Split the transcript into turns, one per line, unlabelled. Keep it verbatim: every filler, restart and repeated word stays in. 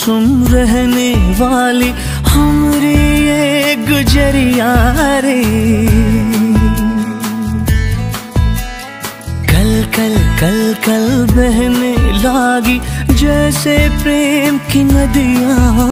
गुमसुम रहने वाली हमरी ये गुजरिया रे। कल कल कल कल बहने लागी जैसे प्रेम की नदियाँ।